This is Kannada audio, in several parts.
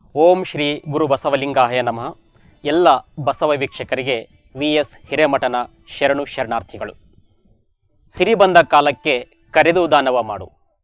ಓಂ ಶ್ರೀ ಗುರು ಬಸವಲಿಂಗಾಯ ನಮಃ. ಎಲ್ಲ ಬಸವ ವೀಕ್ಷಕರಿಗೆ ವಿ.ಎಸ್. ಹಿರೇಮಠನ ಶರಣು ಶರಣಾರ್ಥಿಗಳು. ಸಿರಿ ಬಂದ ಕಾಲಕ್ಕೆ ಕರೆದು ದಾನವ ಮಾಡು.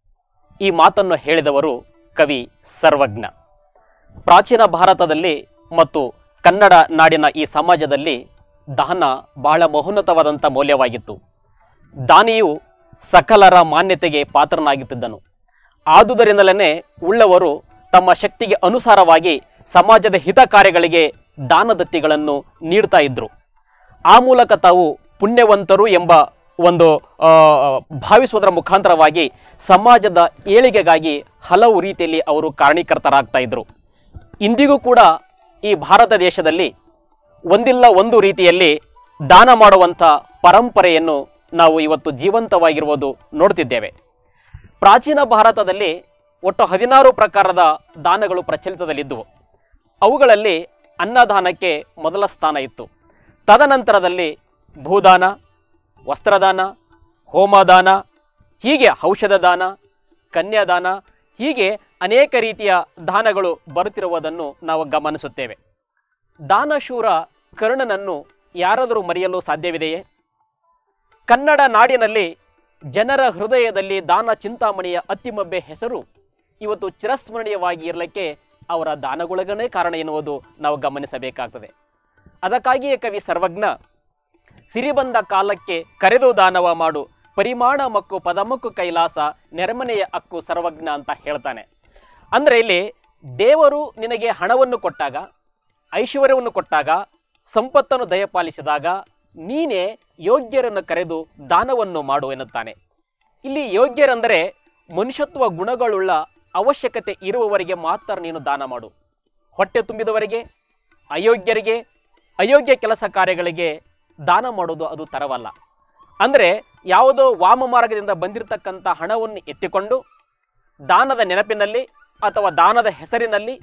ಈ ಮಾತನ್ನು ಹೇಳಿದವರು ಕವಿ ಸರ್ವಜ್ಞ. ಪ್ರಾಚೀನ ಭಾರತದಲ್ಲಿ ಮತ್ತು ಕನ್ನಡ ನಾಡಿನ ಈ ಸಮಾಜದಲ್ಲಿ ದಾನ ಬಹಳ ಮಹೋನ್ನತವಾದಂಥ ಮೌಲ್ಯವಾಗಿತ್ತು. ದಾನಿಯು ಸಕಲರ ಮಾನ್ಯತೆಗೆ ಪಾತ್ರನಾಗುತ್ತಿದ್ದನು. ಆದುದರಿಂದಲೇ ಉಳ್ಳವರು ತಮ್ಮ ಶಕ್ತಿಗೆ ಅನುಸಾರವಾಗಿ ಸಮಾಜದ ಹಿತ ಕಾರ್ಯಗಳಿಗೆ ದಾನದತ್ತಿಗಳನ್ನು ನೀಡ್ತಾ ಇದ್ರು. ಆ ಮೂಲಕ ತಾವು ಪುಣ್ಯವಂತರು ಎಂಬ ಒಂದು ಭಾವಿಸುವುದರ ಮುಖಾಂತರವಾಗಿ ಸಮಾಜದ ಏಳಿಗೆಗಾಗಿ ಹಲವು ರೀತಿಯಲ್ಲಿ ಅವರು ಕಾರಣೀಕರ್ತರಾಗ್ತಾ ಇದ್ರು. ಇಂದಿಗೂ ಕೂಡ ಈ ಭಾರತ ದೇಶದಲ್ಲಿ ಒಂದಿಲ್ಲ ಒಂದು ರೀತಿಯಲ್ಲಿ ದಾನ ಮಾಡುವಂಥ ಪರಂಪರೆಯನ್ನು ನಾವು ಇವತ್ತು ಜೀವಂತವಾಗಿರುವುದು ನೋಡ್ತಿದ್ದೇವೆ. ಪ್ರಾಚೀನ ಭಾರತದಲ್ಲಿ ಒಟ್ಟು 16 ಪ್ರಕಾರದ ದಾನಗಳು ಪ್ರಚಲಿತದಲ್ಲಿದ್ದವು. ಅವುಗಳಲ್ಲಿ ಅನ್ನದಾನಕ್ಕೆ ಮೊದಲ ಸ್ಥಾನ ಇತ್ತು. ತದನಂತರದಲ್ಲಿ ಭೂದಾನ, ವಸ್ತ್ರದಾನ, ಹೋಮದಾನ, ಹೀಗೆ ಔಷಧ ದಾನ, ಕನ್ಯಾದಾನ, ಹೀಗೆ ಅನೇಕ ರೀತಿಯ ದಾನಗಳು ಬರುತ್ತಿರುವುದನ್ನು ನಾವು ಗಮನಿಸುತ್ತೇವೆ. ದಾನಶೂರ ಕರ್ಣನನ್ನು ಯಾರಾದರೂ ಮರೆಯಲು ಸಾಧ್ಯವಿದೆಯೇ? ಕನ್ನಡ ನಾಡಿನಲ್ಲಿ ಜನರ ಹೃದಯದಲ್ಲಿ ದಾನ ಚಿಂತಾಮಣಿಯ ಅತ್ತಿಮಬ್ಬೆ ಹೆಸರು ಇವತ್ತು ಚಿರಸ್ಮರಣೀಯವಾಗಿ ಇರಲಿಕ್ಕೆ ಅವರ ದಾನಗುಳಗನೇ ಕಾರಣ ಎನ್ನುವುದು ನಾವು ಗಮನಿಸಬೇಕಾಗ್ತದೆ. ಅದಕ್ಕಾಗಿಯೇ ಕವಿ ಸರ್ವಜ್ಞ ಸಿರಿ ಬಂದ ಕಾಲಕ್ಕೆ ಕರೆದು ದಾನವ ಮಾಡು, ಪರಿಮಾಣ ಮಕ್ಕು ಪದಮಕ್ಕು ಕೈಲಾಸ, ನೆರೆಮನೆಯ ಹಕ್ಕು ಸರ್ವಜ್ಞ ಅಂತ ಹೇಳ್ತಾನೆ. ಅಂದರೆ ಇಲ್ಲಿ ದೇವರು ನಿನಗೆ ಹಣವನ್ನು ಕೊಟ್ಟಾಗ, ಐಶ್ವರ್ಯವನ್ನು ಕೊಟ್ಟಾಗ, ಸಂಪತ್ತನ್ನು ದಯಪಾಲಿಸಿದಾಗ ನೀನೇ ಯೋಗ್ಯರನ್ನು ಕರೆದು ದಾನವನ್ನು ಮಾಡು ಎನ್ನುತ್ತಾನೆ. ಇಲ್ಲಿ ಯೋಗ್ಯರೆಂದರೆ ಮನುಷ್ಯತ್ವ ಗುಣಗಳುಳ್ಳ ಅವಶ್ಯಕತೆ ಇರುವವರಿಗೆ ಮಾತ್ರ ನೀನು ದಾನ ಮಾಡು. ಹೊಟ್ಟೆ ತುಂಬಿದವರಿಗೆ, ಅಯೋಗ್ಯರಿಗೆ, ಅಯೋಗ್ಯ ಕೆಲಸ ಕಾರ್ಯಗಳಿಗೆ ದಾನ ಮಾಡೋದು ಅದು ತರವಲ್ಲ. ಅಂದರೆ ಯಾವುದೋ ವಾಮ ಮಾರ್ಗದಿಂದ ಬಂದಿರತಕ್ಕಂಥ ಹಣವನ್ನು ಎತ್ತಿಕೊಂಡು ದಾನದ ನೆನಪಿನಲ್ಲಿ ಅಥವಾ ದಾನದ ಹೆಸರಿನಲ್ಲಿ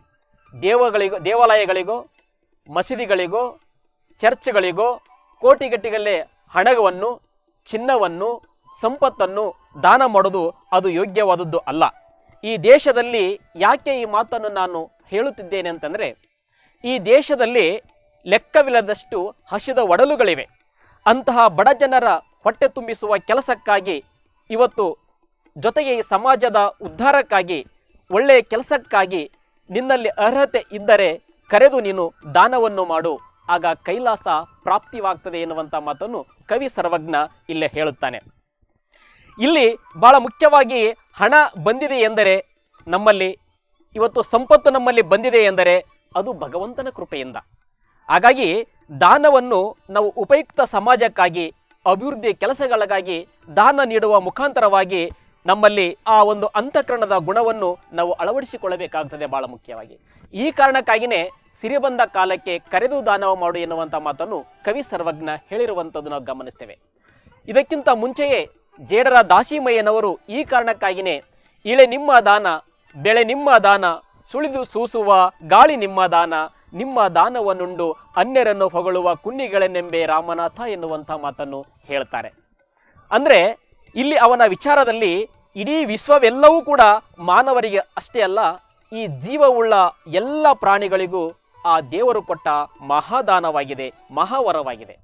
ದೇವಾಲಯಗಳಿಗೋ, ಮಸೀದಿಗಳಿಗೋ, ಚರ್ಚ್ಗಳಿಗೋ ಕೋಟಿಗಟ್ಟಲೆ ಹಣವನ್ನು, ಚಿನ್ನವನ್ನು, ಸಂಪತ್ತನ್ನು ದಾನ ಮಾಡೋದು ಅದು ಯೋಗ್ಯವಾದದ್ದು ಅಲ್ಲ. ಈ ದೇಶದಲ್ಲಿ ಯಾಕೆ ಈ ಮಾತನ್ನು ನಾನು ಹೇಳುತ್ತಿದ್ದೇನೆ ಅಂತಂದರೆ, ಈ ದೇಶದಲ್ಲಿ ಲೆಕ್ಕವಿಲ್ಲದಷ್ಟು ಹಸಿದ ಒಡಲುಗಳಿವೆ. ಅಂತಹ ಬಡ ಜನರ ಹೊಟ್ಟೆ ತುಂಬಿಸುವ ಕೆಲಸಕ್ಕಾಗಿ ಇವತ್ತು, ಜೊತೆಗೆ ಈ ಸಮಾಜದ ಉದ್ಧಾರಕ್ಕಾಗಿ, ಒಳ್ಳೆಯ ಕೆಲಸಕ್ಕಾಗಿ ನಿನ್ನಲ್ಲಿ ಅರ್ಹತೆ ಇದ್ದರೆ ಕರೆದು ನೀನು ದಾನವನ್ನು ಮಾಡು, ಆಗ ಕೈಲಾಸ ಪ್ರಾಪ್ತಿವಾಗ್ತದೆ ಎನ್ನುವಂಥ ಮಾತನ್ನು ಕವಿ ಸರ್ವಜ್ಞ ಇಲ್ಲೇ ಹೇಳುತ್ತಾನೆ. ಇಲ್ಲಿ ಬಹಳ ಮುಖ್ಯವಾಗಿ ಹಣ ಬಂದಿದೆ ಎಂದರೆ, ನಮ್ಮಲ್ಲಿ ಇವತ್ತು ಸಂಪತ್ತು ನಮ್ಮಲ್ಲಿ ಬಂದಿದೆ ಎಂದರೆ ಅದು ಭಗವಂತನ ಕೃಪೆಯಿಂದ. ಹಾಗಾಗಿ ದಾನವನ್ನು ನಾವು ಉಪಯುಕ್ತ ಸಮಾಜಕ್ಕಾಗಿ, ಅಭಿವೃದ್ಧಿ ಕೆಲಸಗಳಿಗಾಗಿ ದಾನ ನೀಡುವ ಮುಖಾಂತರವಾಗಿ ನಮ್ಮಲ್ಲಿ ಆ ಒಂದು ಅಂತಃಕರಣದ ಗುಣವನ್ನು ನಾವು ಅಳವಡಿಸಿಕೊಳ್ಳಬೇಕಾಗ್ತದೆ ಬಹಳ ಮುಖ್ಯವಾಗಿ. ಈ ಕಾರಣಕ್ಕಾಗಿಯೇ ಸಿರಿ ಬಂದ ಕಾಲಕ್ಕೆ ಕರೆದು ದಾನವ ಮಾಡು ಎನ್ನುವಂಥ ಮಾತನ್ನು ಕವಿ ಸರ್ವಜ್ಞ ಹೇಳಿರುವಂಥದ್ದು ನಾವು ಗಮನಿಸ್ತೇವೆ. ಇದಕ್ಕಿಂತ ಮುಂಚೆಯೇ ಜೇಡರ ದಾಸಿಮಯ್ಯನವರು ಈ ಕಾರಣಕ್ಕಾಗಿಯೇ ಇಳೆ ನಿಮ್ಮ ದಾನ, ಬೆಳೆ ನಿಮ್ಮ ದಾನ, ಸುಳಿದು ಸೂಸುವ ಗಾಳಿ ನಿಮ್ಮ ದಾನ, ನಿಮ್ಮ ದಾನವನ್ನುಂಡು ಅನ್ಯರನ್ನು ಹೊಗಳುವ ಕುನ್ನಿಗಳೆನೆಂಬೆ ರಾಮನಾಥ ಎನ್ನುವಂಥ ಮಾತನ್ನು ಹೇಳ್ತಾರೆ. ಅಂದರೆ ಇಲ್ಲಿ ಅವನ ವಿಚಾರದಲ್ಲಿ ಇಡೀ ವಿಶ್ವವೆಲ್ಲವೂ ಕೂಡ ಮಾನವರಿಗೆ ಅಷ್ಟೇ ಅಲ್ಲ, ಈ ಜೀವವುಳ್ಳ ಎಲ್ಲ ಪ್ರಾಣಿಗಳಿಗೂ ಆ ದೇವರು ಕೊಟ್ಟ ಮಹಾದಾನವಾಗಿದೆ, ಮಹಾವರವಾಗಿದೆ.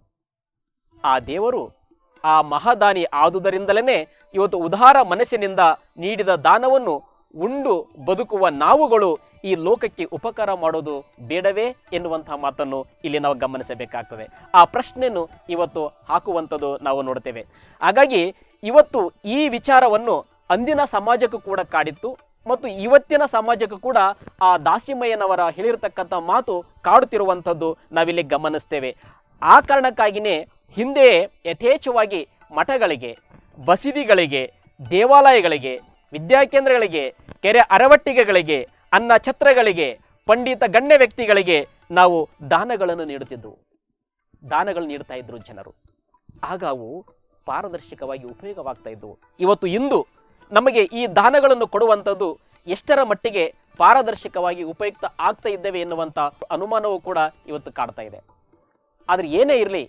ಆ ದೇವರು ಆ ಮಹಾದಾನಿ ಆದುದರಿಂದಲೇ ಇವತ್ತು ಉದಾರ ಮನಸ್ಸಿನಿಂದ ನೀಡಿದ ದಾನವನ್ನು ಉಂಡು ಬದುಕುವ ನಾವುಗಳು ಈ ಲೋಕಕ್ಕೆ ಉಪಕಾರ ಮಾಡೋದು ಬೇಡವೇ ಎನ್ನುವಂತಹ ಮಾತನ್ನು ಇಲ್ಲಿ ನಾವು ಗಮನಿಸಬೇಕಾಗ್ತದೆ. ಆ ಪ್ರಶ್ನೆಯನ್ನು ಇವತ್ತು ಹಾಕುವಂಥದ್ದು ನಾವು ನೋಡ್ತೇವೆ. ಹಾಗಾಗಿ ಇವತ್ತು ಈ ವಿಚಾರವನ್ನು ಅಂದಿನ ಸಮಾಜಕ್ಕೂ ಕೂಡ ಕಾಡಿತ್ತು ಮತ್ತು ಇವತ್ತಿನ ಸಮಾಜಕ್ಕೂ ಕೂಡ ಆ ದಾಸಿಮಯ್ಯನವರ ಹೇಳಿರ್ತಕ್ಕಂಥ ಮಾತು ಕಾಡುತ್ತಿರುವಂಥದ್ದು ನಾವಿಲ್ಲಿ ಗಮನಿಸ್ತೇವೆ. ಆ ಕಾರಣಕ್ಕಾಗಿಯೇ ಹಿಂದೆ ಯಥೇಚ್ಛವಾಗಿ ಮಠಗಳಿಗೆ, ಬಸದಿಗಳಿಗೆ, ದೇವಾಲಯಗಳಿಗೆ, ವಿದ್ಯಾಕೇಂದ್ರಗಳಿಗೆ, ಕೆರೆ ಅರವಟ್ಟಿಗೆಗಳಿಗೆ, ಅನ್ನ ಛತ್ರಗಳಿಗೆ, ಪಂಡಿತ ಗಣ್ಯ ವ್ಯಕ್ತಿಗಳಿಗೆ ನಾವು ದಾನಗಳನ್ನು ನೀಡುತ್ತಿದ್ದೆವು. ದಾನಗಳನ್ನು ನೀಡ್ತಾ ಇದ್ರು ಜನರು. ಆಗ ಅವು ಪಾರದರ್ಶಕವಾಗಿ ಉಪಯೋಗವಾಗ್ತಾ ಇದ್ದವು. ಇಂದು ನಮಗೆ ಈ ದಾನಗಳನ್ನು ಕೊಡುವಂಥದ್ದು ಎಷ್ಟರ ಮಟ್ಟಿಗೆ ಪಾರದರ್ಶಕವಾಗಿ ಉಪಯುಕ್ತ ಆಗ್ತಾ ಇದ್ದೇವೆ ಎನ್ನುವಂಥ ಅನುಮಾನವೂ ಕೂಡ ಇವತ್ತು ಕಾಡ್ತಾ ಇದೆ. ಆದರೆ ಏನೇ ಇರಲಿ,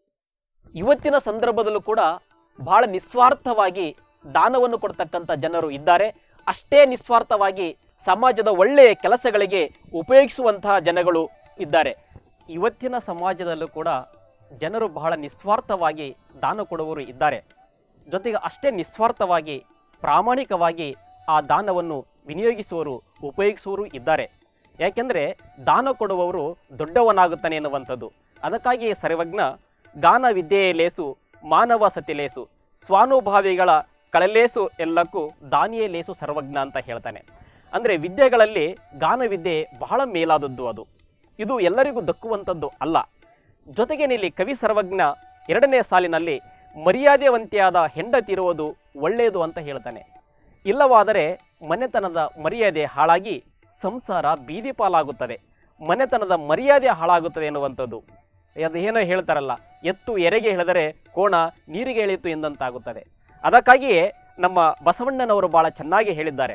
ಇವತ್ತಿನ ಸಂದರ್ಭದಲ್ಲೂ ಕೂಡ ಬಹಳ ನಿಸ್ವಾರ್ಥವಾಗಿ ದಾನವನ್ನು ಕೊಡ್ತಕ್ಕಂಥ ಜನರು ಇದ್ದಾರೆ. ಅಷ್ಟೇ ನಿಸ್ವಾರ್ಥವಾಗಿ ಸಮಾಜದ ಒಳ್ಳೆಯ ಕೆಲಸಗಳಿಗೆ ಉಪಯೋಗಿಸುವಂತಹ ಜನಗಳು ಇದ್ದಾರೆ. ಇವತ್ತಿನ ಸಮಾಜದಲ್ಲೂ ಕೂಡ ಜನರು ಬಹಳ ನಿಸ್ವಾರ್ಥವಾಗಿ ದಾನ ಕೊಡುವವರು ಇದ್ದಾರೆ. ಜೊತೆಗೆ ಅಷ್ಟೇ ನಿಸ್ವಾರ್ಥವಾಗಿ ಪ್ರಾಮಾಣಿಕವಾಗಿ ಆ ದಾನವನ್ನು ವಿನಿಯೋಗಿಸುವವರು ಉಪಯೋಗಿಸುವವರು ಇದ್ದಾರೆ. ಯಾಕೆಂದರೆ ದಾನ ಕೊಡುವವರು ದೊಡ್ಡವನಾಗುತ್ತಾನೆ ಎನ್ನುವಂಥದ್ದು. ಅದಕ್ಕಾಗಿಯೇ ಸರ್ವಜ್ಞ ಗಾನ ವಿದ್ಯೆಯೇ ಲೇಸು ಮಾನವ ಸತಿ ಲೇಸು ಸ್ವಾನುಭಾವಿಗಳ ಕಳಲೇಸು ಎಲ್ಲಕ್ಕೂ ದಾನಿಯೇ ಲೇಸು ಸರ್ವಜ್ಞ ಅಂತ ಹೇಳ್ತಾನೆ. ಅಂದರೆ ವಿದ್ಯೆಗಳಲ್ಲಿ ಗಾನವಿದ್ಯೆ ಬಹಳ ಮೇಲಾದದ್ದು. ಇದು ಎಲ್ಲರಿಗೂ ದಕ್ಕುವಂಥದ್ದು ಅಲ್ಲ. ಜೊತೆಗೇನಿಲ್ಲಿ ಕವಿ ಸರ್ವಜ್ಞ 2ನೇ ಸಾಲಿನಲ್ಲಿ ಮರ್ಯಾದೆವಂತಿಯಾದ ಹೆಂಡತಿ ಇರುವುದು ಒಳ್ಳೆಯದು ಅಂತ ಹೇಳ್ತಾನೆ. ಇಲ್ಲವಾದರೆ ಮನೆತನದ ಮರ್ಯಾದೆ ಹಾಳಾಗಿ ಸಂಸಾರ ಬೀದಿ ಪಾಲಾಗುತ್ತದೆ, ಮನೆತನದ ಮರ್ಯಾದೆ ಹಾಳಾಗುತ್ತದೆ ಎನ್ನುವಂಥದ್ದು. ಅದು ಏನೋ ಹೇಳ್ತಾರಲ್ಲ, ಎತ್ತು ಎರೆಗೆ ಎಳೆದರೆ ಕೋಣ ನೀರಿಗೆ ಎಳೆಯಿತು ಎಂದಂತಾಗುತ್ತದೆ. ಅದಕ್ಕಾಗಿಯೇ ನಮ್ಮ ಬಸವಣ್ಣನವರು ಬಹಳ ಚೆನ್ನಾಗಿ ಹೇಳಿದ್ದಾರೆ,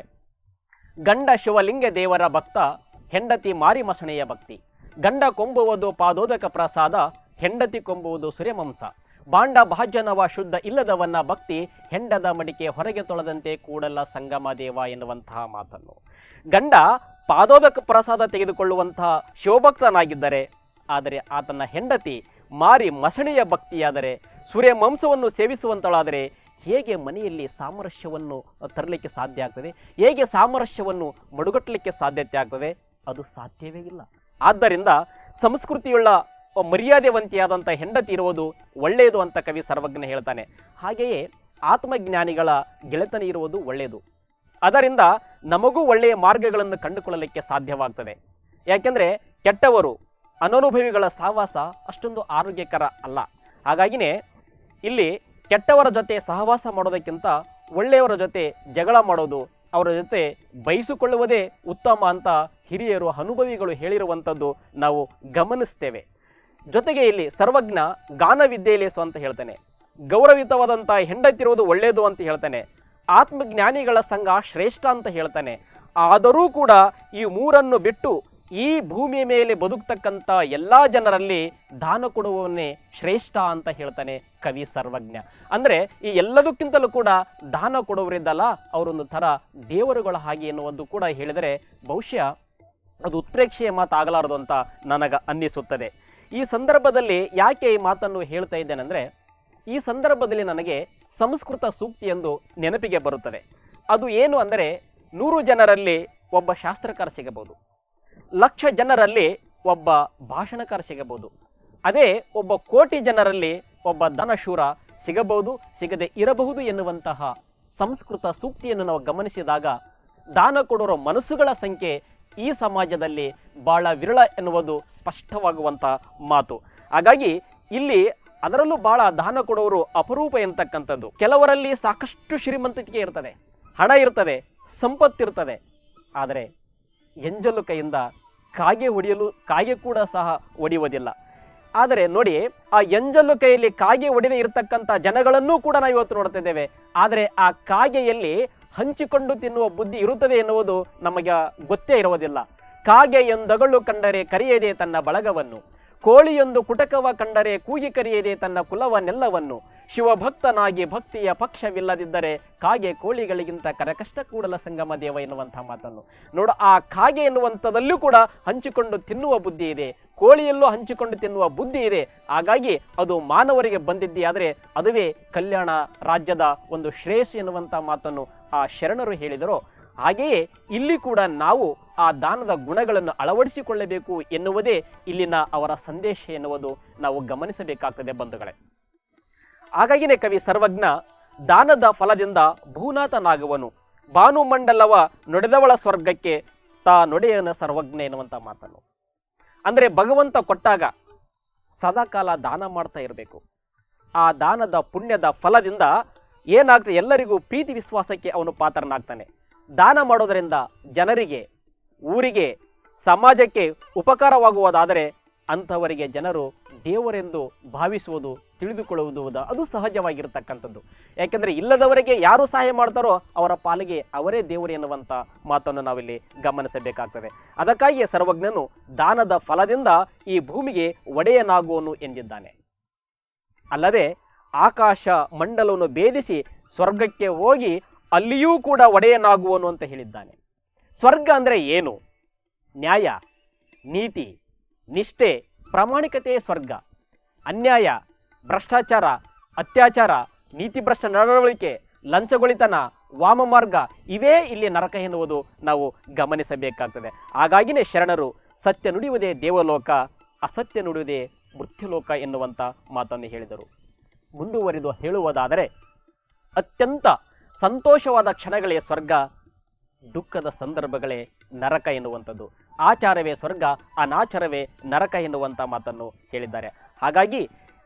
ಗಂಡ ಶಿವಲಿಂಗ ದೇವರ ಭಕ್ತ, ಹೆಂಡತಿ ಮಾರಿ ಮಸಣೆಯ ಭಕ್ತಿ. ಗಂಡ ಕೊಂಬುವುದು ಪಾದೋದಕ ಪ್ರಸಾದ, ಹೆಂಡತಿ ಕೊಂಬುವುದು ಸೂರ್ಯಮಾಂಸ. ಬಾಂಡ ಭಾಜನವ ಶುದ್ಧ ಇಲ್ಲದವನ್ನ ಭಕ್ತಿ, ಹೆಂಡದ ಮಡಿಕೆ ಹೊರಗೆ ತೊಳೆದಂತೆ ಕೂಡಲ ಸಂಗಮ ದೇವ ಎನ್ನುವಂತಹ ಮಾತನ್ನು. ಗಂಡ ಪಾದೋದಕ ಪ್ರಸಾದ ತೆಗೆದುಕೊಳ್ಳುವಂತಹ ಶಿವಭಕ್ತನಾಗಿದ್ದರೆ, ಆದರೆ ಆತನ ಹೆಂಡತಿ ಮಾರಿ ಮಸಣೆಯ ಭಕ್ತಿಯಾದರೆ, ಸೂರ್ಯಮಾಂಸವನ್ನು ಸೇವಿಸುವಂತಳಾದರೆ ಹೇಗೆ ಮನೆಯಲ್ಲಿ ಸಾಮರಸ್ಯವನ್ನು ತರಲಿಕ್ಕೆ ಸಾಧ್ಯ ಆಗ್ತದೆ? ಹೇಗೆ ಸಾಮರಸ್ಯವನ್ನು ಮಡುಗಟ್ಟಲಿಕ್ಕೆ ಸಾಧ್ಯತೆ ಆಗ್ತದೆ? ಅದು ಸಾಧ್ಯವೇ ಇಲ್ಲ. ಆದ್ದರಿಂದ ಸಂಸ್ಕೃತಿಯುಳ್ಳ ಮರ್ಯಾದೆವಂತಿಯಾದಂಥ ಹೆಂಡತಿ ಇರುವುದು ಒಳ್ಳೆಯದು ಅಂತ ಕವಿ ಸರ್ವಜ್ಞ ಹೇಳ್ತಾನೆ. ಹಾಗೆಯೇ ಆತ್ಮಜ್ಞಾನಿಗಳ ಗೆಳೆತನ ಇರುವುದು ಒಳ್ಳೆಯದು. ಅದರಿಂದ ನಮಗೂ ಒಳ್ಳೆಯ ಮಾರ್ಗಗಳನ್ನು ಕಂಡುಕೊಳ್ಳಲಿಕ್ಕೆ ಸಾಧ್ಯವಾಗ್ತದೆ. ಯಾಕೆಂದರೆ ಕೆಟ್ಟವರು ಅನನುಭವಿಗಳ ಸಹವಾಸ ಅಷ್ಟೊಂದು ಆರೋಗ್ಯಕರ ಅಲ್ಲ. ಹಾಗಾಗಿನೇ ಇಲ್ಲಿ ಕೆಟ್ಟವರ ಜೊತೆ ಸಹವಾಸ ಮಾಡೋದಕ್ಕಿಂತ ಒಳ್ಳೆಯವರ ಜೊತೆ ಜಗಳ ಮಾಡೋದು, ಅವರ ಜೊತೆ ಬಯಸಿಕೊಳ್ಳುವುದೇ ಉತ್ತಮ ಅಂತ ಹಿರಿಯರು ಅನುಭವಿಗಳು ಹೇಳಿರುವಂಥದ್ದು ನಾವು ಗಮನಿಸ್ತೇವೆ. ಜೊತೆಗೆ ಇಲ್ಲಿ ಸರ್ವಜ್ಞ ಗಾನವಿದ್ಯೆಲೇಸು ಅಂತ ಹೇಳ್ತಾನೆ. ಗೌರವಿತವಾದಂಥ ಹೆಂಡತಿರುವುದು ಒಳ್ಳೆಯದು ಅಂತ ಹೇಳ್ತಾನೆ. ಆತ್ಮಜ್ಞಾನಿಗಳ ಸಂಘ ಶ್ರೇಷ್ಠ ಅಂತ ಹೇಳ್ತಾನೆ. ಆದರೂ ಕೂಡ ಈ ಮೂರನ್ನು ಬಿಟ್ಟು ಈ ಭೂಮಿಯ ಮೇಲೆ ಬದುಕ್ತಕ್ಕಂಥ ಎಲ್ಲ ಜನರಲ್ಲಿ ದಾನ ಕೊಡುವವನ್ನೇ ಶ್ರೇಷ್ಠ ಅಂತ ಹೇಳ್ತಾನೆ ಕವಿ ಸರ್ವಜ್ಞ. ಅಂದರೆ ಈ ಎಲ್ಲದಕ್ಕಿಂತಲೂ ಕೂಡ ದಾನ ಕೊಡುವರಿದ್ದಲ್ಲ, ಅವರೊಂದು ಥರ ದೇವರುಗಳ ಹಾಗೆ ಎನ್ನುವುದು ಕೂಡ ಹೇಳಿದರೆ ಬಹುಶಃ ಅದು ಉತ್ಪ್ರೇಕ್ಷೆಯ ಮಾತಾಗಲಾರದು ಅಂತ ನನಗೆ ಅನ್ನಿಸುತ್ತದೆ. ಈ ಸಂದರ್ಭದಲ್ಲಿ ಯಾಕೆ ಈ ಮಾತನ್ನು ಹೇಳ್ತಾ ಇದ್ದೇನೆಂದರೆ, ಈ ಸಂದರ್ಭದಲ್ಲಿ ನನಗೆ ಸಂಸ್ಕೃತ ಸೂಕ್ತಿಯೊಂದು ನೆನಪಿಗೆ ಬರುತ್ತದೆ. ಅದು ಏನು ಅಂದರೆ, 100 ಜನರಲ್ಲಿ ಒಬ್ಬ ಶಾಸ್ತ್ರಕಾರ ಸಿಗಬಹುದು, 1,00,000 ಜನರಲ್ಲಿ ಒಬ್ಬ ಭಾಷಣಕಾರ ಸಿಗಬಹುದು, ಅದೇ ಒಬ್ಬ ಕೋಟಿ ಜನರಲ್ಲಿ ಒಬ್ಬ ದಾನಶೂರ ಸಿಗಬಹುದು, ಸಿಗದೆ ಇರಬಹುದು ಎನ್ನುವಂತಹ ಸಂಸ್ಕೃತ ಸೂಕ್ತಿಯನ್ನು ನಾವು ಗಮನಿಸಿದಾಗ ದಾನ ಕೊಡೋರ ಮನಸ್ಸುಗಳ ಸಂಖ್ಯೆ ಈ ಸಮಾಜದಲ್ಲಿ ಬಹಳ ವಿರಳ ಎನ್ನುವುದು ಸ್ಪಷ್ಟವಾಗುವಂಥ ಮಾತು. ಹಾಗಾಗಿ ಇಲ್ಲಿ ಅದರಲ್ಲೂ ಬಹಳ ದಾನ ಕೊಡೋರು ಅಪರೂಪ ಎಂತಕ್ಕಂಥದ್ದು. ಕೆಲವರಲ್ಲಿ ಸಾಕಷ್ಟು ಶ್ರೀಮಂತಿಕೆ ಇರ್ತದೆ, ಹಣ ಇರ್ತದೆ, ಸಂಪತ್ತಿರ್ತದೆ, ಆದರೆ ಎಂಜಲು ಕೈಯಿಂದ ಕಾಗೆ ಕೂಡ ಸಹ ಒಡೆಯುವುದಿಲ್ಲ. ಆದರೆ ನೋಡಿ, ಆ ಎಂಜಲು ಕೈಯಲ್ಲಿ ಕಾಗೆ ಒಡೆದೇ ಇರತಕ್ಕಂಥ ಜನಗಳನ್ನೂ ಕೂಡ ನಾವು ಇವತ್ತು ನೋಡ್ತಿದ್ದೇವೆ. ಆದರೆ ಆ ಕಾಗೆಯಲ್ಲಿ ಹಂಚಿಕೊಂಡು ತಿನ್ನುವ ಬುದ್ಧಿ ಇರುತ್ತದೆ ಎನ್ನುವುದು ನಮಗೆ ಗೊತ್ತೇ ಇರುವುದಿಲ್ಲ. ಕಾಗೆ ಎಂದಗಳು ಕಂಡರೆ ಕರೆಯದೆ ತನ್ನ ಬಳಗವನ್ನು, ಕೋಳಿಯೊಂದು ಕುಟಕವ ಕಂಡರೆ ಕೂಗಿ ಕರೆಯದೆ ತನ್ನ ಕುಲವನ್ನೆಲ್ಲವನ್ನು, ಶಿವಭಕ್ತನಾಗಿ ಭಕ್ತಿಯ ಪಕ್ಷವಿಲ್ಲದಿದ್ದರೆ ಕಾಗೆ ಕೋಳಿಗಳಿಗಿಂತ ಕರಕಷ್ಟ ಕೂಡಲ ಸಂಗಮ ದೇವ ಎನ್ನುವಂತಹ ಮಾತನ್ನು ನೋಡ. ಆ ಕಾಗೆ ಎನ್ನುವಂಥದ್ದಲ್ಲೂ ಕೂಡ ಹಂಚಿಕೊಂಡು ತಿನ್ನುವ ಬುದ್ಧಿ ಇದೆ, ಕೋಳಿಯಲ್ಲೂ ಹಂಚಿಕೊಂಡು ತಿನ್ನುವ ಬುದ್ಧಿ ಇದೆ. ಹಾಗಾಗಿ ಅದು ಮಾನವರಿಗೆ ಬಂದಿದ್ದೇ ಆದರೆ ಅದುವೇ ಕಲ್ಯಾಣ ರಾಜ್ಯದ ಒಂದು ಶ್ರೇಯಸ್ಸು ಎನ್ನುವಂಥ ಮಾತನ್ನು ಆ ಶರಣರು ಹೇಳಿದರು. ಹಾಗೆಯೇ ಇಲ್ಲಿ ಕೂಡ ನಾವು ಆ ದಾನದ ಗುಣಗಳನ್ನು ಅಳವಡಿಸಿಕೊಳ್ಳಬೇಕು ಎನ್ನುವುದೇ ಇಲ್ಲಿನ ಅವರ ಸಂದೇಶ ಎನ್ನುವುದು ನಾವು ಗಮನಿಸಬೇಕಾಗ್ತದೆ ಬಂಧುಗಳೇ. ಹಾಗಾಗಿನೇ ಕವಿ ಸರ್ವಜ್ಞ ದಾನದ ಫಲದಿಂದ ಭೂನಾಥನಾಗುವನು, ಭಾನುಮಂಡಲವ ನೊಡೆದವಳ ಸ್ವರ್ಗಕ್ಕೆ ತಾ ನೊಡೆಯನ ಸರ್ವಜ್ಞ ಎನ್ನುವಂಥ ಮಾತನ್ನು. ಅಂದರೆ ಭಗವಂತ ಕೊಟ್ಟಾಗ ಸದಾಕಾಲ ದಾನ ಮಾಡ್ತಾ ಇರಬೇಕು. ಆ ದಾನದ ಪುಣ್ಯದ ಫಲದಿಂದ ಏನಾಗ್ತದೆ, ಎಲ್ಲರಿಗೂ ಪ್ರೀತಿ ವಿಶ್ವಾಸಕ್ಕೆ ಅವನು ಪಾತ್ರನಾಗ್ತಾನೆ. ದಾನ ಮಾಡೋದರಿಂದ ಜನರಿಗೆ, ಊರಿಗೆ, ಸಮಾಜಕ್ಕೆ ಉಪಕಾರವಾಗುವುದಾದರೆ ಅಂಥವರಿಗೆ ಜನರು ದೇವರೆಂದು ಭಾವಿಸುವುದು, ತಿಳಿದುಕೊಳ್ಳುವುದು ಅದು ಸಹಜವಾಗಿರತಕ್ಕಂಥದ್ದು. ಯಾಕೆಂದರೆ ಇಲ್ಲದವರಿಗೆ ಯಾರು ಸಹಾಯ ಮಾಡ್ತಾರೋ ಅವರ ಪಾಲಿಗೆ ಅವರೇ ದೇವರು ಎನ್ನುವಂಥ ಮಾತನ್ನು ನಾವಿಲ್ಲಿ ಗಮನಿಸಬೇಕಾಗ್ತದೆ. ಅದಕ್ಕಾಗಿಯೇ ಸರ್ವಜ್ಞನು ದಾನದ ಫಲದಿಂದ ಈ ಭೂಮಿಗೆ ಒಡೆಯನಾಗುವನು ಎಂದಿದ್ದಾನೆ. ಅಲ್ಲದೆ ಆಕಾಶ ಮಂಡಲವನ್ನು ಭೇದಿಸಿ ಸ್ವರ್ಗಕ್ಕೆ ಹೋಗಿ ಅಲ್ಲಿಯೂ ಕೂಡ ಒಡೆಯನಾಗುವನು ಅಂತ ಹೇಳಿದ್ದಾನೆ. ಸ್ವರ್ಗ ಅಂದರೆ ಏನು? ನ್ಯಾಯ, ನೀತಿ, ನಿಷ್ಠೆ, ಪ್ರಾಮಾಣಿಕತೆಯೇ ಸ್ವರ್ಗ. ಅನ್ಯಾಯ, ಭ್ರಷ್ಟಾಚಾರ, ಅತ್ಯಾಚಾರ, ನೀತಿಭ್ರಷ್ಟ ನಡವಳಿಕೆ, ಲಂಚಗೊಳಿತನ, ವಾಮಮಾರ್ಗ ಇವೇ ಇಲ್ಲಿ ನರಕ ಎನ್ನುವುದು ನಾವು ಗಮನಿಸಬೇಕಾಗ್ತದೆ. ಹಾಗಾಗಿನೇ ಶರಣರು ಸತ್ಯ ನುಡಿಯುವುದೇ ದೇವಲೋಕ, ಅಸತ್ಯ ನುಡಿಯುವುದೇ ಮೃತ್ಯುಲೋಕ ಎನ್ನುವಂಥ ಮಾತನ್ನು ಹೇಳಿದರು. ಮುಂದುವರಿದು ಹೇಳುವುದಾದರೆ ಅತ್ಯಂತ ಸಂತೋಷವಾದ ಕ್ಷಣಗಳೇ ಸ್ವರ್ಗ, ದುಃಖದ ಸಂದರ್ಭಗಳೇ ನರಕ ಎನ್ನುವಂಥದ್ದು. ಆಚಾರವೇ ಸ್ವರ್ಗ, ಅನಾಚಾರವೇ ನರಕ ಎನ್ನುವಂಥ ಮಾತನ್ನು ಹೇಳಿದ್ದಾರೆ. ಹಾಗಾಗಿ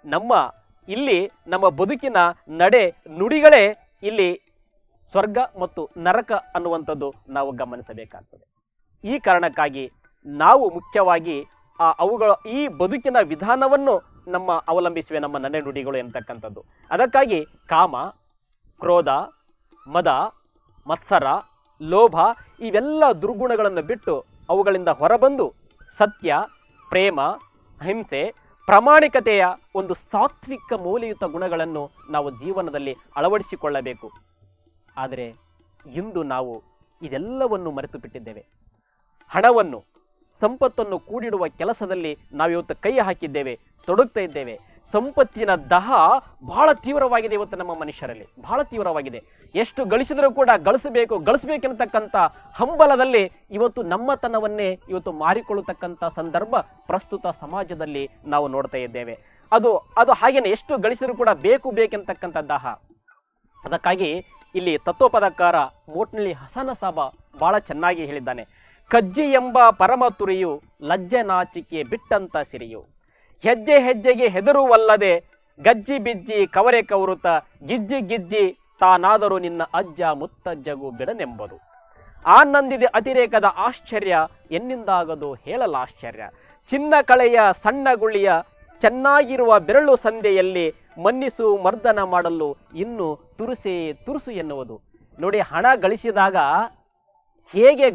ನಮ್ಮ ಬದುಕಿನ ನಡೆ ನುಡಿಗಳೇ ಇಲ್ಲಿ ಸ್ವರ್ಗ ಮತ್ತು ನರಕ ಅನ್ನುವಂಥದ್ದು ನಾವು ಗಮನಿಸಬೇಕಾಗ್ತದೆ. ಈ ಕಾರಣಕ್ಕಾಗಿ ನಾವು ಮುಖ್ಯವಾಗಿ ಈ ಬದುಕಿನ ವಿಧಾನವನ್ನು ಅವಲಂಬಿಸುವೆ ನಮ್ಮ ನಡೆ ನುಡಿಗಳು ಎಂತಕ್ಕಂಥದ್ದು. ಅದಕ್ಕಾಗಿ ಕಾಮ, ಕ್ರೋಧ, ಮದ, ಮತ್ಸರ, ಲೋಭ ಇವೆಲ್ಲ ದುರ್ಗುಣಗಳನ್ನು ಬಿಟ್ಟು ಅವುಗಳಿಂದ ಹೊರಬಂದು ಸತ್ಯ, ಪ್ರೇಮ, ಅಹಿಂಸೆ, ಪ್ರಾಮಾಣಿಕತೆಯ ಒಂದು ಸಾತ್ವಿಕ ಮೌಲ್ಯಯುತ ಗುಣಗಳನ್ನು ನಾವು ಜೀವನದಲ್ಲಿ ಅಳವಡಿಸಿಕೊಳ್ಳಬೇಕು. ಆದರೆ ಇಂದು ನಾವು ಇದೆಲ್ಲವನ್ನು ಮರೆತು ಬಿಟ್ಟಿದ್ದೇವೆ. ಹಣವನ್ನು, ಸಂಪತ್ತನ್ನು ಕೂಡಿಡುವ ಕೆಲಸದಲ್ಲಿ ನಾವಿವತ್ತು ಕೈ ಹಾಕಿದ್ದೇವೆ, ತೊಡಗ್ತಾ ಇದ್ದೇವೆ. ಸಂಪತ್ತಿನ ದಹ ಬಹಳ ತೀವ್ರವಾಗಿದೆ ಇವತ್ತು ನಮ್ಮ ಮನುಷ್ಯರಲ್ಲಿ, ಬಹಳ ತೀವ್ರವಾಗಿದೆ. ಎಷ್ಟು ಗಳಿಸಿದರೂ ಕೂಡ ಗಳಿಸಬೇಕೆನ್ನತಕ್ಕಂಥ ಹಂಬಲದಲ್ಲಿ ಇವತ್ತು ನಮ್ಮತನವನ್ನೇ ಇವತ್ತು ಮಾರಿಕೊಳ್ಳತಕ್ಕಂಥ ಸಂದರ್ಭ ಪ್ರಸ್ತುತ ಸಮಾಜದಲ್ಲಿ ನಾವು ನೋಡ್ತಾ ಇದ್ದೇವೆ. ಅದು ಹಾಗೇನೆ ಎಷ್ಟು ಗಳಿಸಿದರೂ ಕೂಡ ಬೇಕೆಂತಕ್ಕಂಥ ದಾಹ. ಅದಕ್ಕಾಗಿ ಇಲ್ಲಿ ತತ್ವಪದಕಾರ ಮೋಟ್ನಳ್ಳಿ ಹಸನ ಸಾಬ ಬಹಳ ಚೆನ್ನಾಗಿ ಹೇಳಿದ್ದಾನೆ. ಕಜ್ಜಿ ಎಂಬ ಪರಮ ತುರಿಯು ಲಜ್ಜೆ ನಾಚಿಕೆ ಬಿಟ್ಟಂತ ಸಿರಿಯು, ಹೆಜ್ಜೆ ಹೆಜ್ಜೆಗೆ ಹೆದರುವಲ್ಲದೆ ಗಜ್ಜಿ ಬಿಜ್ಜಿ ಕವರೆ ಕವರುತ ಗಿಜ್ಜಿ ಗಿಜ್ಜಿ ತಾನಾದರೂ ನಿನ್ನ ಅಜ್ಜ ಮುತ್ತಜ್ಜಗೂ ಬಿಡನೆಂಬುದು. ಆನಂದಿದೆ ಅತಿರೇಕದ ಆಶ್ಚರ್ಯ ಎನ್ನಿಂದಾಗದು ಹೇಳಲ ಆಶ್ಚರ್ಯ. ಚಿನ್ನ ಕಳೆಯ ಸಣ್ಣ ಗುಳಿಯ ಚೆನ್ನಾಗಿರುವ ಬೆರಳು ಸಂದೆಯಲ್ಲಿ ಮನ್ನಿಸು ಮರ್ದನ ಮಾಡಲು ಇನ್ನು ತುರುಸು ಎನ್ನುವುದು. ನೋಡಿ, ಹಣ ಗಳಿಸಿದಾಗ ಹೇಗೆ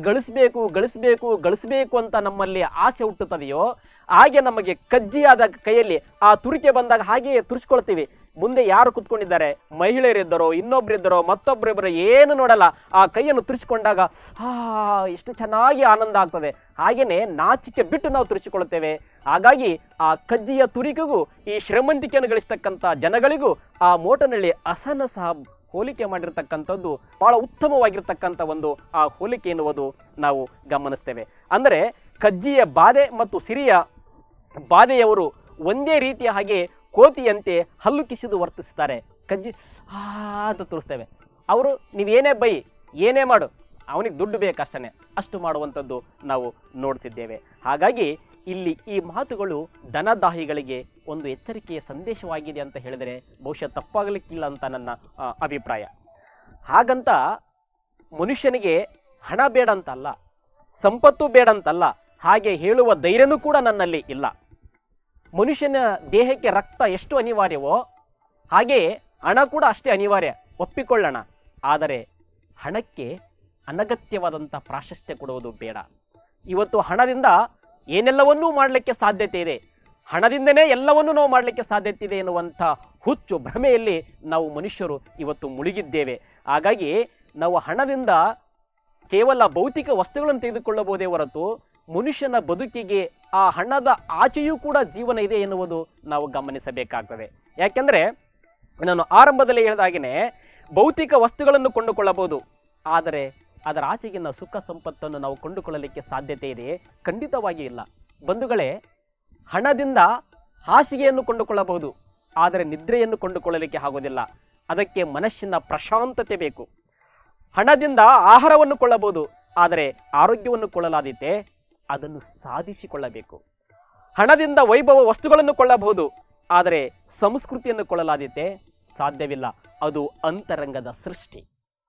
ಗಳಿಸಬೇಕು ಅಂತ ನಮ್ಮಲ್ಲಿ ಆಸೆ ಹುಟ್ಟುತ್ತದೆಯೋ ಹಾಗೆ ನಮಗೆ ಕಜ್ಜಿಯಾದ ಕೈಯಲ್ಲಿ ಆ ತುರಿಕೆ ಬಂದಾಗ ಹಾಗೆಯೇ ತುರಿಸ್ಕೊಳ್ತೀವಿ. ಮುಂದೆ ಯಾರು ಕುತ್ಕೊಂಡಿದ್ದಾರೆ, ಮಹಿಳೆಯರಿದ್ದರೋ ಇನ್ನೊಬ್ಬರಿದ್ದರೋ ಮತ್ತೊಬ್ಬರಿಬ್ಬರೋ ಏನು ನೋಡಲ್ಲ, ಆ ಕೈಯನ್ನು ತುರಿಸಿಕೊಂಡಾಗ ಎಷ್ಟು ಚೆನ್ನಾಗಿ ಆನಂದ ಆಗ್ತದೆ. ಹಾಗೇನೆ ನಾಚಿಕೆ ಬಿಟ್ಟು ನಾವು ತುರಿಸಿಕೊಳ್ಳುತ್ತೇವೆ. ಹಾಗಾಗಿ ಆ ಕಜ್ಜಿಯ ತುರಿಕೆಗೂ ಈ ಶ್ರೀಮಂತಿಕೆಯನ್ನು ಗಳಿಸ್ತಕ್ಕಂಥ ಜನಗಳಿಗೂ ಆ ಮೋಟನಹಳ್ಳಿ ಹಸನ ಸಾಬ್ ಹೋಲಿಕೆ ಮಾಡಿರ್ತಕ್ಕಂಥದ್ದು ಬಹಳ ಉತ್ತಮವಾಗಿರ್ತಕ್ಕಂಥ ಒಂದು ಆ ಹೋಲಿಕೆ ಎನ್ನುವುದು ನಾವು ಗಮನಿಸ್ತೇವೆ. ಅಂದರೆ ಕಜ್ಜಿಯ ಬಾಧೆ ಮತ್ತು ಸಿರಿಯ ಬಾಧೆಯವರು ಒಂದೇ ರೀತಿಯ ಹಾಗೆ ಕೋತಿಯಂತೆ ಹಲ್ಲು ಕಿಸಿದು ವರ್ತಿಸ್ತಾರೆ. ಕಜ್ಜಿ ಅಂತ ತೋರಿಸ್ತೇವೆ. ಅವರು ನೀವೇನೇ ಬೈ ಏನೇ ಮಾಡು, ಅವನಿಗೆ ದುಡ್ಡು ಬೇಕಷ್ಟೇ, ಅಷ್ಟು ಮಾಡುವಂಥದ್ದು ನಾವು ನೋಡ್ತಿದ್ದೇವೆ. ಹಾಗಾಗಿ ಇಲ್ಲಿ ಈ ಮಾತುಗಳು ಧನದಾಹಿಗಳಿಗೆ ಒಂದು ಎಚ್ಚರಿಕೆಯ ಸಂದೇಶವಾಗಿದೆ ಅಂತ ಹೇಳಿದರೆ ಬಹುಶಃ ತಪ್ಪಾಗಲಿಕ್ಕಿಲ್ಲ ಅಂತ ನನ್ನ ಅಭಿಪ್ರಾಯ. ಹಾಗಂತ ಮನುಷ್ಯನಿಗೆ ಹಣ ಬೇಡ ಅಂತಲ್ಲ, ಸಂಪತ್ತು ಬೇಡ ಅಂತಲ್ಲ, ಹಾಗೆ ಹೇಳುವ ಧೈರ್ಯನೂ ಕೂಡ ನನ್ನಲ್ಲಿ ಇಲ್ಲ. ಮನುಷ್ಯನ ದೇಹಕ್ಕೆ ರಕ್ತ ಎಷ್ಟು ಅನಿವಾರ್ಯವೋ ಹಾಗೆಯೇ ಹಣ ಕೂಡ ಅಷ್ಟೇ ಅನಿವಾರ್ಯ, ಒಪ್ಪಿಕೊಳ್ಳೋಣ. ಆದರೆ ಹಣಕ್ಕೆ ಅನಗತ್ಯವಾದಂಥ ಪ್ರಾಶಸ್ತ್ಯ ಕೊಡುವುದು ಬೇಡ. ಇವತ್ತು ಹಣದಿಂದ ಏನೆಲ್ಲವನ್ನೂ ಮಾಡಲಿಕ್ಕೆ ಸಾಧ್ಯತೆ ಇದೆ, ಹಣದಿಂದನೇ ಎಲ್ಲವನ್ನೂ ನಾವು ಮಾಡಲಿಕ್ಕೆ ಸಾಧ್ಯತೆ ಇದೆ ಎನ್ನುವಂಥ ಹುಚ್ಚು ಭ್ರಮೆಯಲ್ಲಿ ನಾವು ಮನುಷ್ಯರು ಇವತ್ತು ಮುಳುಗಿದ್ದೇವೆ. ಹಾಗಾಗಿ ನಾವು ಹಣದಿಂದ ಕೇವಲ ಭೌತಿಕ ವಸ್ತುಗಳನ್ನು ತೆಗೆದುಕೊಳ್ಳಬಹುದೇ ಹೊರತು ಮನುಷ್ಯನ ಬದುಕಿಗೆ ಆ ಹಣದ ಆಚೆಯೂ ಕೂಡ ಜೀವನ ಇದೆ ಎನ್ನುವುದು ನಾವು ಗಮನಿಸಬೇಕಾಗ್ತದೆ. ಯಾಕೆಂದರೆ ನಾನು ಆರಂಭದಲ್ಲಿ ಹೇಳಿದಾಗೇ ಭೌತಿಕ ವಸ್ತುಗಳನ್ನು ಕೊಂಡುಕೊಳ್ಳಬಹುದು, ಆದರೆ ಅದರ ಆಚೆಗಿನ ಸುಖ ಸಂಪತ್ತನ್ನು ನಾವು ಕೊಂಡುಕೊಳ್ಳಲಿಕ್ಕೆ ಸಾಧ್ಯತೆ ಇದೆಯೇ? ಖಂಡಿತವಾಗಿ ಇಲ್ಲ. ಬಂಧುಗಳೇ, ಹಣದಿಂದ ಹಾಸಿಗೆಯನ್ನು ಕೊಂಡುಕೊಳ್ಳಬಹುದು, ಆದರೆ ನಿದ್ರೆಯನ್ನು ಕೊಂಡುಕೊಳ್ಳಲಿಕ್ಕೆ ಆಗೋದಿಲ್ಲ. ಅದಕ್ಕೆ ಮನಸ್ಸಿನ ಪ್ರಶಾಂತತೆ ಬೇಕು. ಹಣದಿಂದ ಆಹಾರವನ್ನು ಕೊಳ್ಳಬಹುದು, ಆದರೆ ಆರೋಗ್ಯವನ್ನು ಕೊಳ್ಳಲಾದೀತೆ ಅದನ್ನು ಸಾಧಿಸಿಕೊಳ್ಳಬೇಕು. ಹಣದಿಂದ ವೈಭವ ವಸ್ತುಗಳನ್ನು ಕೊಳ್ಳಬಹುದು, ಆದರೆ ಸಂಸ್ಕೃತಿಯನ್ನು ಕೊಳ್ಳಲಾದೀತೆ ಸಾಧ್ಯವಿಲ್ಲ. ಅದು ಅಂತರಂಗದ ಸೃಷ್ಟಿ.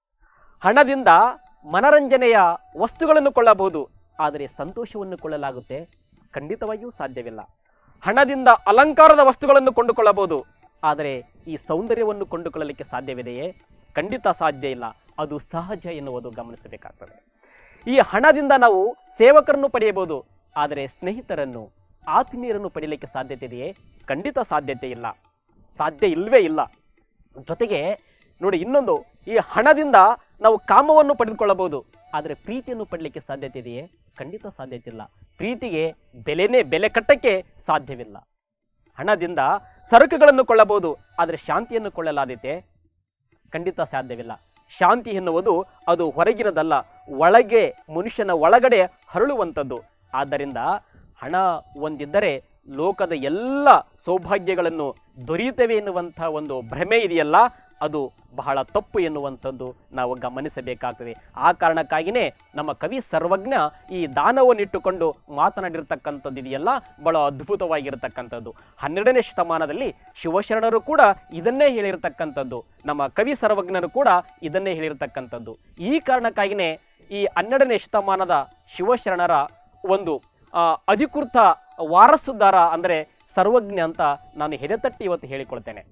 ಹಣದಿಂದ ಮನರಂಜನೆಯ ವಸ್ತುಗಳನ್ನು ಕೊಳ್ಳಬಹುದು, ಆದರೆ ಸಂತೋಷವನ್ನು ಕೊಳ್ಳಲಾಗುತ್ತೆ ಖಂಡಿತವಾಗಿಯೂ ಸಾಧ್ಯವಿಲ್ಲ. ಹಣದಿಂದ ಅಲಂಕಾರದ ವಸ್ತುಗಳನ್ನು ಕೊಂಡುಕೊಳ್ಳಬಹುದು, ಆದರೆ ಈ ಸೌಂದರ್ಯವನ್ನು ಕೊಂಡುಕೊಳ್ಳಲಿಕ್ಕೆ ಸಾಧ್ಯವಿದೆಯೇ? ಖಂಡಿತ ಸಾಧ್ಯ ಇಲ್ಲ. ಅದು ಸಹಜ ಎನ್ನುವುದು ಗಮನಿಸಬೇಕಾಗ್ತದೆ. ಈ ಹಣದಿಂದ ನಾವು ಸೇವಕರನ್ನು ಪಡೆಯಬಹುದು, ಆದರೆ ಸ್ನೇಹಿತರನ್ನು, ಆತ್ಮೀಯರನ್ನು ಪಡೆಯಲಿಕ್ಕೆ ಸಾಧ್ಯತೆ ಇದೆಯೇ? ಖಂಡಿತ ಸಾಧ್ಯತೆ ಇಲ್ಲ, ಸಾಧ್ಯ ಇಲ್ಲವೇ ಇಲ್ಲ. ಜೊತೆಗೆ ನೋಡಿ ಇನ್ನೊಂದು, ಈ ಹಣದಿಂದ ನಾವು ಕಾಮವನ್ನು ಪಡೆದುಕೊಳ್ಳಬಹುದು, ಆದರೆ ಪ್ರೀತಿಯನ್ನು ಪಡಲಿಕ್ಕೆ ಸಾಧ್ಯತೆ ಇದೆಯೇ? ಖಂಡಿತ ಸಾಧ್ಯತೆ ಇಲ್ಲ. ಪ್ರೀತಿಗೆ ಬೆಲೆ ಕಟ್ಟಕ್ಕೆ ಸಾಧ್ಯವಿಲ್ಲ. ಹಣದಿಂದ ಸರಕುಗಳನ್ನು ಕೊಳ್ಳಬಹುದು, ಆದರೆ ಶಾಂತಿಯನ್ನು ಕೊಳ್ಳಲಾದೀತೆ? ಖಂಡಿತ ಸಾಧ್ಯವಿಲ್ಲ. ಶಾಂತಿ ಎನ್ನುವುದು ಅದು ಹೊರಗಿನದಲ್ಲ, ಒಳಗೆ ಮನುಷ್ಯನ ಒಳಗಡೆ ಹರಳುವಂಥದ್ದು. ಆದ್ದರಿಂದ ಹಣ ಹೊಂದಿದ್ದರೆ ಲೋಕದ ಎಲ್ಲ ಸೌಭಾಗ್ಯಗಳನ್ನು ದೊರೆಯುತ್ತವೆ ಎನ್ನುವಂಥ ಒಂದು ಭ್ರಮೆ ಇದೆಯಲ್ಲ, ಅದು ಬಹಳ ತಪ್ಪು ಎನ್ನುವಂಥದ್ದು ನಾವು ಗಮನಿಸಬೇಕಾಗ್ತದೆ. ಆ ಕಾರಣಕ್ಕಾಗಿಯೇ ನಮ್ಮ ಕವಿ ಸರ್ವಜ್ಞ ಈ ದಾನವನ್ನಿಟ್ಟುಕೊಂಡು ಮಾತನಾಡಿರ್ತಕ್ಕಂಥದ್ದು ಇದೆಯಲ್ಲ, ಬಹಳ ಅದ್ಭುತವಾಗಿರತಕ್ಕಂಥದ್ದು. 12ನೇ ಶತಮಾನದಲ್ಲಿ ಶಿವಶರಣರು ಕೂಡ ಇದನ್ನೇ ಹೇಳಿರ್ತಕ್ಕಂಥದ್ದು, ನಮ್ಮ ಕವಿ ಸರ್ವಜ್ಞರು ಕೂಡ ಇದನ್ನೇ ಹೇಳಿರ್ತಕ್ಕಂಥದ್ದು. ಈ ಕಾರಣಕ್ಕಾಗಿಯೇ ಈ 12ನೇ ಶತಮಾನದ ಶಿವಶರಣರ ಒಂದು ಅಧಿಕೃತ ವಾರಸುದಾರ ಅಂದರೆ ಸರ್ವಜ್ಞ ಅಂತ ನಾನು ಹೆದೆತಟ್ಟಿ ಇವತ್ತು ಹೇಳಿಕೊಳ್ತೇನೆ.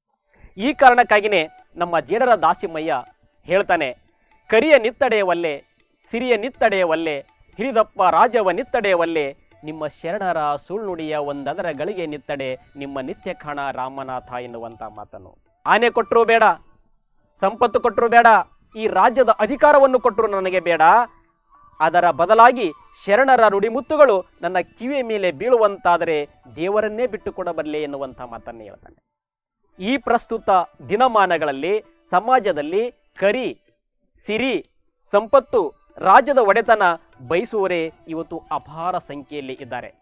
ಈ ಕಾರಣಕ್ಕಾಗಿಯೇ ನಮ್ಮ ಜೇಡರ ದಾಸಿಮಯ್ಯ ಹೇಳ್ತಾನೆ, ಕರಿಯ ನಿತ್ತಡೆಯವಲ್ಲೆ, ಸಿರಿಯ ನಿತ್ತಡೆಯವಲ್ಲೆ, ಹಿರಿದಪ್ಪ ರಾಜವ ನಿತ್ತಡೆಯವಲ್ಲೆ, ನಿಮ್ಮ ಶರಣರ ಸುಳ್ನುಡಿಯ ಒಂದದರ ಗಳಿಗೆ ನಿತ್ತಡೆ, ನಿಮ್ಮ ನಿತ್ಯ ಕಾಣ ರಾಮನಾಥ ಎನ್ನುವಂಥ ಮಾತನ್ನು. ಆನೆ ಕೊಟ್ಟರು ಬೇಡ, ಸಂಪತ್ತು ಕೊಟ್ಟರು ಬೇಡ, ಈ ರಾಜ್ಯದ ಅಧಿಕಾರವನ್ನು ಕೊಟ್ಟರು ನನಗೆ ಬೇಡ, ಅದರ ಬದಲಾಗಿ ಶರಣರ ನುಡಿಮುತ್ತುಗಳು ನನ್ನ ಕಿವಿಯ ಮೇಲೆ ಬೀಳುವಂತಾದರೆ ದೇವರನ್ನೇ ಬಿಟ್ಟು ಕೊಡಬಲ್ಲೆ ಎನ್ನುವಂಥ ಮಾತನ್ನು ಹೇಳ್ತಾನೆ. ಈ ಪ್ರಸ್ತುತ ದಿನಮಾನಗಳಲ್ಲಿ ಸಮಾಜದಲ್ಲಿ ಕರಿ, ಸಿರಿ, ಸಂಪತ್ತು, ರಾಜ್ಯದ ಒಡೆತನ ಬಯಸುವವರೇ ಇವತ್ತು ಅಪಾರ ಸಂಖ್ಯೆಯಲ್ಲಿ ಇದ್ದಾರೆ.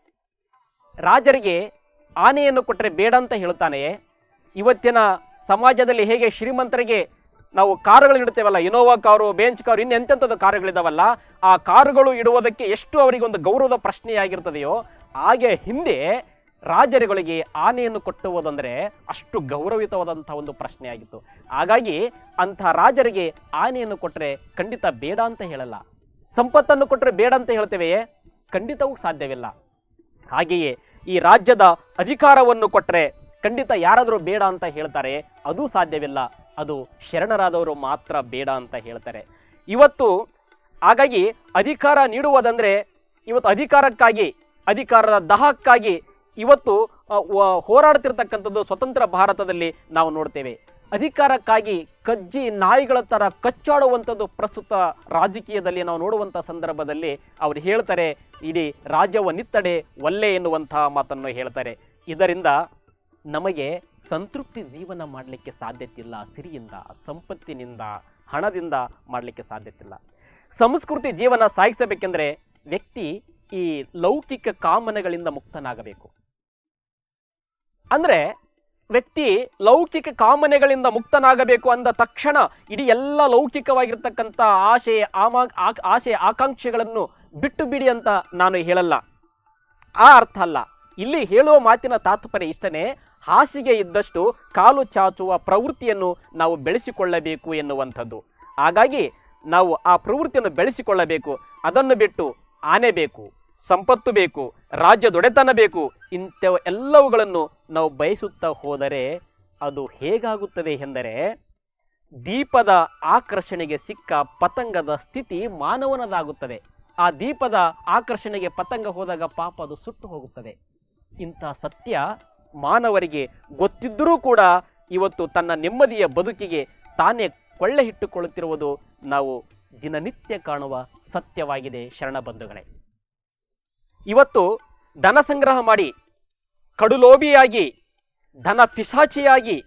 ರಾಜರಿಗೆ ಆನೆಯನ್ನು ಕೊಟ್ಟರೆ ಬೇಡ ಅಂತ ಹೇಳ್ತಾನೆಯೇ? ಇವತ್ತಿನ ಸಮಾಜದಲ್ಲಿ ಹೇಗೆ ಶ್ರೀಮಂತರಿಗೆ ನಾವು ಕಾರುಗಳು ಇಡ್ತೇವಲ್ಲ, ಇನೋವಾ ಕಾರು, ಬೆಂಚ್ ಕಾರು, ಇನ್ನೆಂತೆಂಥದ್ದು ಕಾರುಗಳಿದಾವಲ್ಲ, ಆ ಕಾರುಗಳು ಇಡುವುದಕ್ಕೆ ಎಷ್ಟು ಅವರಿಗೆ ಒಂದು ಗೌರವದ ಪ್ರಶ್ನೆಯಾಗಿರ್ತದೆಯೋ, ಹಾಗೆ ಹಿಂದೆ ರಾಜರುಗಳಿಗೆ ಆನೆಯನ್ನು ಕೊಟ್ಟುವುದಂದರೆ ಅಷ್ಟು ಗೌರವಿತವಾದಂಥ ಒಂದು ಪ್ರಶ್ನೆಯಾಗಿತ್ತು. ಹಾಗಾಗಿ ಅಂಥ ರಾಜರಿಗೆ ಆನೆಯನ್ನು ಕೊಟ್ಟರೆ ಖಂಡಿತ ಬೇಡ ಅಂತ ಹೇಳಲ್ಲ. ಸಂಪತ್ತನ್ನು ಕೊಟ್ಟರೆ ಬೇಡ ಅಂತ ಹೇಳ್ತೇವೆಯೇ? ಖಂಡಿತವೂ ಸಾಧ್ಯವಿಲ್ಲ. ಹಾಗೆಯೇ ಈ ರಾಜ್ಯದ ಅಧಿಕಾರವನ್ನು ಕೊಟ್ಟರೆ ಖಂಡಿತ ಯಾರಾದರೂ ಬೇಡ ಅಂತ ಹೇಳ್ತಾರೆ? ಅದೂ ಸಾಧ್ಯವಿಲ್ಲ. ಅದು ಶರಣರಾದವರು ಮಾತ್ರ ಬೇಡ ಅಂತ ಹೇಳ್ತಾರೆ ಇವತ್ತು. ಹಾಗಾಗಿ ಅಧಿಕಾರ ನೀಡುವುದಂದರೆ ಇವತ್ತು ಅಧಿಕಾರಕ್ಕಾಗಿ, ಅಧಿಕಾರದ ದಾಹಕ್ಕಾಗಿ ಇವತ್ತು ಹೋರಾಡ್ತಿರ್ತಕ್ಕಂಥದ್ದು ಸ್ವತಂತ್ರ ಭಾರತದಲ್ಲಿ ನಾವು ನೋಡ್ತೇವೆ. ಅಧಿಕಾರಕ್ಕಾಗಿ ಕಜ್ಜಿ ನಾಯಿಗಳ ಥರ ಕಚ್ಚಾಡುವಂಥದ್ದು ಪ್ರಸ್ತುತ ರಾಜಕೀಯದಲ್ಲಿ ನಾವು ನೋಡುವಂಥ ಸಂದರ್ಭದಲ್ಲಿ ಅವರು ಹೇಳ್ತಾರೆ, ಇಡೀ ರಾಜ್ಯವ ನಿತ್ತಡೆ ಒಲ್ಲೆ ಎನ್ನುವಂಥ ಮಾತನ್ನು ಹೇಳ್ತಾರೆ. ಇದರಿಂದ ನಮಗೆ ಸಂತೃಪ್ತಿ ಜೀವನ ಮಾಡಲಿಕ್ಕೆ ಸಾಧ್ಯತೆ ಇಲ್ಲ. ಸಿರಿಯಿಂದ, ಸಂಪತ್ತಿನಿಂದ, ಹಣದಿಂದ ಮಾಡಲಿಕ್ಕೆ ಸಾಧ್ಯತೆ ಇಲ್ಲ. ಸಂಸ್ಕೃತಿ ಜೀವನ ಸಾಗಿಸಬೇಕೆಂದರೆ ವ್ಯಕ್ತಿ ಈ ಲೌಕಿಕ ಕಾಮನೆಗಳಿಂದ ಮುಕ್ತನಾಗಬೇಕು. ಅಂದರೆ ವ್ಯಕ್ತಿ ಲೌಕಿಕ ಕಾಮನೆಗಳಿಂದ ಮುಕ್ತನಾಗಬೇಕು ಅಂದ ತಕ್ಷಣ ಇಡೀ ಎಲ್ಲ ಲೌಕಿಕವಾಗಿರ್ತಕ್ಕಂಥ ಆಸೆ ಆಕಾಂಕ್ಷೆಗಳನ್ನು ಬಿಟ್ಟು ಬಿಡಿ ಅಂತ ನಾನು ಹೇಳಲ್ಲ. ಆ ಅರ್ಥ ಅಲ್ಲ. ಇಲ್ಲಿ ಹೇಳುವ ಮಾತಿನ ತಾತ್ಪರ್ಯ ಇಷ್ಟನೇ, ಹಾಸಿಗೆ ಇದ್ದಷ್ಟು ಕಾಲು ಚಾಚುವ ಪ್ರವೃತ್ತಿಯನ್ನು ನಾವು ಬೆಳೆಸಿಕೊಳ್ಳಬೇಕು ಎನ್ನುವಂಥದ್ದು. ಹಾಗಾಗಿ ನಾವು ಆ ಪ್ರವೃತ್ತಿಯನ್ನು ಬೆಳೆಸಿಕೊಳ್ಳಬೇಕು. ಅದನ್ನು ಬಿಟ್ಟು ಆನೆ ಬೇಕು, ಸಂಪತ್ತು ಬೇಕು, ರಾಜ್ಯದೊಡೆತನ ಬೇಕು, ಇಂಥ ಎಲ್ಲವುಗಳನ್ನು ನಾವು ಬಯಸುತ್ತಾ ಹೋದರೆ ಅದು ಹೇಗಾಗುತ್ತದೆ ಎಂದರೆ, ದೀಪದ ಆಕರ್ಷಣೆಗೆ ಸಿಕ್ಕ ಪತಂಗದ ಸ್ಥಿತಿ ಮಾನವನದಾಗುತ್ತದೆ. ಆ ದೀಪದ ಆಕರ್ಷಣೆಗೆ ಪತಂಗ ಹೋದಾಗ ಪಾಪ ಅದು ಸುಟ್ಟು ಹೋಗುತ್ತದೆ. ಇಂಥ ಸತ್ಯ ಮಾನವರಿಗೆ ಗೊತ್ತಿದ್ದರೂ ಕೂಡ ಇವತ್ತು ತನ್ನ ನೆಮ್ಮದಿಯ ಬದುಕಿಗೆ ತಾನೇ ಕೊಳ್ಳೆ ಇಟ್ಟುಕೊಳ್ಳುತ್ತಿರುವುದು ನಾವು ದಿನನಿತ್ಯ ಕಾಣುವ ಸತ್ಯವಾಗಿದೆ. ಶರಣ ಬಂಧುಗಳೇ, ಇವತ್ತು ಧನ ಸಂಗ್ರಹ ಮಾಡಿ ಕಡುಲೋಭಿಯಾಗಿ ಧನ ಪಿಶಾಚಿಯಾಗಿ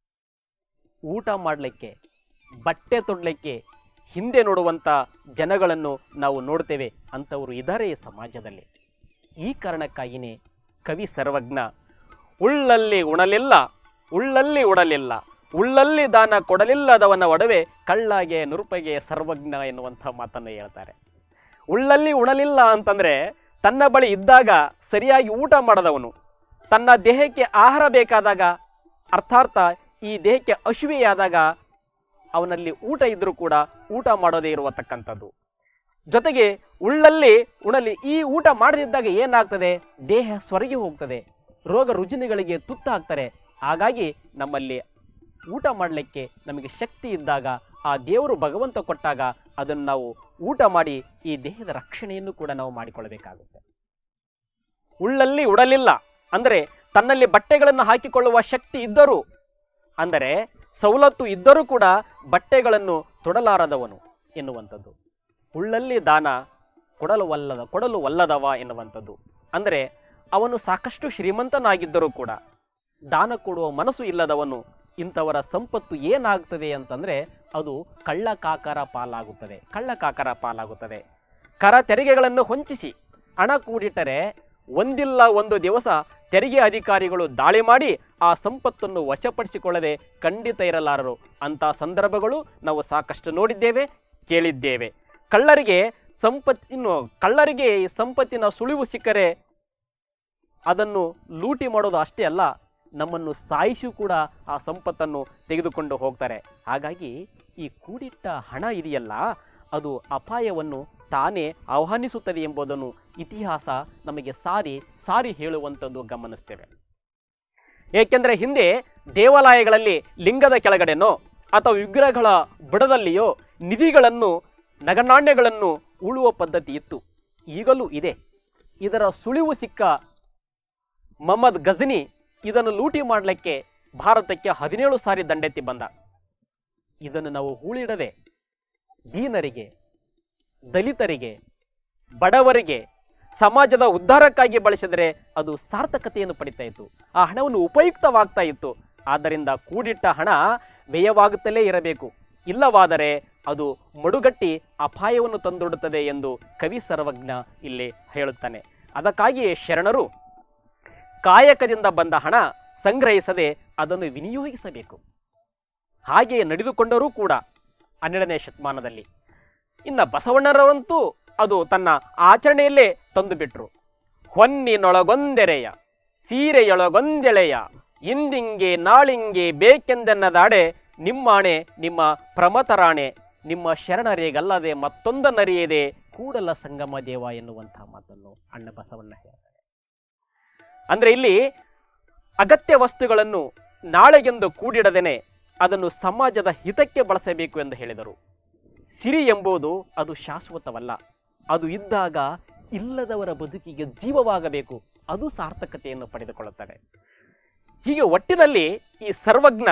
ಊಟ ಮಾಡಲಿಕ್ಕೆ, ಬಟ್ಟೆ ತೊಡಲಿಕ್ಕೆ ಹಿಂದೆ ನೋಡುವಂಥ ಜನಗಳನ್ನು ನಾವು ನೋಡ್ತೇವೆ. ಅಂಥವರು ಇದ್ದಾರೆ ಈ ಸಮಾಜದಲ್ಲಿ. ಈ ಕಾರಣಕ್ಕಾಗಿಯೇ ಕವಿ ಸರ್ವಜ್ಞ ಉಳ್ಳಲ್ಲಿ ಉಣಲಿಲ್ಲ, ಉಳ್ಳಲ್ಲಿ ಉಡಲಿಲ್ಲ, ಉಳ್ಳಲ್ಲಿ ದಾನ ಕೊಡಲಿಲ್ಲದವನ ಒಡವೆ ಕಳ್ಳಾಗೆ ನುರುಪಗೆ ಸರ್ವಜ್ಞ ಎನ್ನುವಂಥ ಮಾತನ್ನು ಹೇಳ್ತಾರೆ. ಉಳ್ಳಲ್ಲಿ ಉಣಲಿಲ್ಲ ಅಂತಂದರೆ ತನ್ನ ಬಳಿ ಇದ್ದಾಗ ಸರಿಯಾಗಿ ಊಟ ಮಾಡದವನು, ತನ್ನ ದೇಹಕ್ಕೆ ಆಹಾರ ಬೇಕಾದಾಗ, ಅರ್ಥಾರ್ಥ ಈ ದೇಹಕ್ಕೆ ಹಸಿವೆಯಾದಾಗ ಅವನಲ್ಲಿ ಊಟ ಇದ್ದರೂ ಕೂಡ ಊಟ ಮಾಡೋದೇ ಇರುವತಕ್ಕಂಥದ್ದು. ಜೊತೆಗೆ ಉಳ್ಳಲ್ಲಿ ಉಣಲಿ, ಈ ಊಟ ಮಾಡದಿದ್ದಾಗ ಏನಾಗ್ತದೆ? ದೇಹ ಸ್ವರ್ಗಿ ಹೋಗ್ತದೆ, ರೋಗ ರುಜಿನಗಳಿಗೆ ತುತ್ತಾಗ್ತಾರೆ. ಹಾಗಾಗಿ ನಮ್ಮಲ್ಲಿ ಊಟ ಮಾಡಲಿಕ್ಕೆ ನಮಗೆ ಶಕ್ತಿ ಇದ್ದಾಗ, ಆ ದೇವರು ಭಗವಂತ ಕೊಟ್ಟಾಗ ಅದನ್ನು ನಾವು ಊಟ ಮಾಡಿ ಈ ದೇಹದ ರಕ್ಷಣೆಯನ್ನು ಕೂಡ ನಾವು ಮಾಡಿಕೊಳ್ಳಬೇಕಾಗುತ್ತೆ. ಉಳ್ಳಲ್ಲಿ ಉಡಲಿಲ್ಲ ಅಂದರೆ ತನ್ನಲ್ಲಿ ಬಟ್ಟೆಗಳನ್ನು ಹಾಕಿಕೊಳ್ಳುವ ಶಕ್ತಿ ಇದ್ದರೂ, ಅಂದರೆ ಸವಲತ್ತು ಇದ್ದರೂ ಕೂಡ ಬಟ್ಟೆಗಳನ್ನು ತೊಡಲಾರದವನು ಎನ್ನುವಂಥದ್ದು. ಉಳ್ಳಲ್ಲಿ ದಾನ ಕೊಡಲು ಒಲ್ಲದವ ಎನ್ನುವಂಥದ್ದು. ಅಂದರೆ ಅವನು ಸಾಕಷ್ಟು ಶ್ರೀಮಂತನಾಗಿದ್ದರೂ ಕೂಡ ದಾನ ಕೊಡುವ ಮನಸ್ಸು ಇಲ್ಲದವನು ಇಂಥವರ ಸಂಪತ್ತು ಏನಾಗ್ತದೆ ಅಂತಂದರೆ ಅದು ಕಳ್ಳಕಾಕರ ಪಾಲಾಗುತ್ತದೆ. ಕರ ತೆರಿಗೆಗಳನ್ನು ಹೊಂಚಿಸಿ ಹಣ ಕೂಡಿಟ್ಟರೆ ಒಂದಿಲ್ಲ ಒಂದು ದಿವಸ ತೆರಿಗೆ ಅಧಿಕಾರಿಗಳು ದಾಳಿ ಮಾಡಿ ಆ ಸಂಪತ್ತನ್ನು ವಶಪಡಿಸಿಕೊಳ್ಳದೆ ಖಂಡಿತ ಇರಲಾರರು. ಅಂಥ ಸಂದರ್ಭಗಳು ನಾವು ಸಾಕಷ್ಟು ನೋಡಿದ್ದೇವೆ, ಕೇಳಿದ್ದೇವೆ. ಕಳ್ಳರಿಗೆ ಸಂಪತ್ತಿನ ಸುಳಿವು ಸಿಕ್ಕರೆ ಅದನ್ನು ಲೂಟಿ ಮಾಡೋದು ಅಷ್ಟೇ ಅಲ್ಲ, ನಮ್ಮನ್ನು ಸಾಯಿಸಿ ಕೂಡ ಆ ಸಂಪತ್ತನ್ನು ತೆಗೆದುಕೊಂಡು ಹೋಗ್ತಾರೆ. ಹಾಗಾಗಿ ಈ ಕೂಡಿಟ್ಟ ಹಣ ಇದೆಯಲ್ಲ, ಅದು ಅಪಾಯವನ್ನು ತಾನೇ ಆಹ್ವಾನಿಸುತ್ತದೆ ಎಂಬುದನ್ನು ಇತಿಹಾಸ ನಮಗೆ ಸಾರಿ ಹೇಳುವಂಥದ್ದು ಗಮನಿಸ್ತೇವೆ. ಏಕೆಂದರೆ ಹಿಂದೆ ದೇವಾಲಯಗಳಲ್ಲಿ ಲಿಂಗದ ಕೆಳಗಡೆನೋ ಅಥವಾ ವಿಗ್ರಹಗಳ ಬುಡದಲ್ಲಿಯೋ ನಿಧಿಗಳನ್ನು ನಗನಾಣ್ಯಗಳನ್ನು ಉಳುವ ಪದ್ಧತಿ ಇತ್ತು, ಈಗಲೂ ಇದೆ. ಇದರ ಸುಳಿವು ಸಿಕ್ಕ ಮೊಹಮ್ಮದ್ ಗಜ್ನಿ ಇದನ್ನು ಲೂಟಿ ಮಾಡಲಿಕ್ಕೆ ಭಾರತಕ್ಕೆ 17 ಸಾರಿ ದಂಡೆತ್ತಿ ಬಂದ. ಇದನ್ನು ನಾವು ಹೂಳಿಡದೆ ದೀನರಿಗೆ, ದಲಿತರಿಗೆ, ಬಡವರಿಗೆ, ಸಮಾಜದ ಉದ್ಧಾರಕ್ಕಾಗಿ ಬಳಸಿದರೆ ಅದು ಸಾರ್ಥಕತೆಯನ್ನು ಪಡಿತಾ ಇತ್ತು, ಆ ಹಣವನ್ನು ಉಪಯುಕ್ತವಾಗ್ತಾ ಇತ್ತು. ಆದ್ದರಿಂದ ಕೂಡಿಟ್ಟ ಹಣ ವ್ಯಯವಾಗುತ್ತಲೇ ಇರಬೇಕು, ಇಲ್ಲವಾದರೆ ಅದು ಮಡುಗಟ್ಟಿ ಅಪಾಯವನ್ನು ತಂದೊಡ್ಡುತ್ತದೆ ಎಂದು ಕವಿ ಸರ್ವಜ್ಞ ಇಲ್ಲಿ ಹೇಳುತ್ತಾನೆ. ಅದಕ್ಕಾಗಿಯೇ ಶರಣರು ಕಾಯಕದಿಂದ ಬಂದ ಹಣ ಸಂಗ್ರಹಿಸದೆ ಅದನ್ನು ವಿನಿಯೋಗಿಸಬೇಕು. ಹಾಗೆಯೇ ನಡೆದುಕೊಂಡರೂ ಕೂಡ 12ನೇ ಶತಮಾನದಲ್ಲಿ. ಇನ್ನು ಬಸವಣ್ಣರವಂತೂ ಅದು ತನ್ನ ಆಚರಣೆಯಲ್ಲೇ ತಂದು ಬಿಟ್ರು. ಹೊನ್ನಿನೊಳಗೊಂದೆರೆಯ ಸೀರೆಯೊಳಗೊಂದೆಳೆಯ ಇಂದಿಂಗೆ ನಾಳಿಂಗೆ ಬೇಕೆಂದೆನ್ನದಾಡೆ ನಿಮ್ಮಾಣೆ ನಿಮ್ಮ ಪ್ರಮತರಾಣೆ ನಿಮ್ಮ ಶರಣರೇಗಲ್ಲದೆ ಮತ್ತೊಂದನ್ನರಿಯದೆ ಕೂಡಲ ಸಂಗಮ ದೇವ ಎನ್ನುವಂಥ ಮಾತನ್ನು ಅಣ್ಣ ಬಸವಣ್ಣ ಹೇಳ್ತಾರೆ. ಅಂದರೆ ಇಲ್ಲಿ ಅಗತ್ಯ ವಸ್ತುಗಳನ್ನು ನಾಳೆಗೆಂದು ಕೂಡಿಡದೇನೆ ಅದನ್ನು ಸಮಾಜದ ಹಿತಕ್ಕೆ ಬಳಸಬೇಕು ಎಂದು ಹೇಳಿದರು. ಸಿರಿ ಎಂಬುದು ಅದು ಶಾಶ್ವತವಲ್ಲ, ಅದು ಇದ್ದಾಗ ಇಲ್ಲದವರ ಬದುಕಿಗೆ ಜೀವವಾಗಬೇಕು, ಅದು ಸಾರ್ಥಕತೆಯನ್ನು ಪಡೆದುಕೊಳ್ಳುತ್ತದೆ. ಹೀಗೆ ಒಟ್ಟಿನಲ್ಲಿ ಈ ಸರ್ವಜ್ಞ